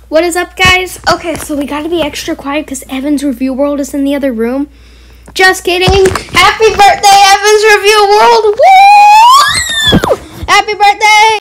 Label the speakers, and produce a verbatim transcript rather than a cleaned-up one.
Speaker 1: What is up, guys? Okay, so we gotta be extra quiet because Evan's Review World is in the other room. Just kidding. Happy birthday, Evan's Review World. Woo! Happy birthday,